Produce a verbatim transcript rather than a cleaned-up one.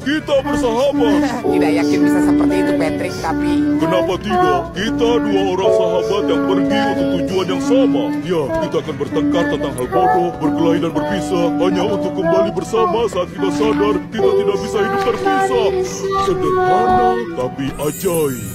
kita bersahabat. Tidak yakin bisa seperti itu, Patrick, tapi... Kenapa tidak? Kita dua orang sahabat yang pergi untuk tujuan yang sama. Ya, kita akan bertengkar tentang hal bodoh, berkelahi dan berpisah, hanya untuk kembali bersama saat kita sadar kita tidak bisa hidup terpisah. Sederhana tapi ajaib.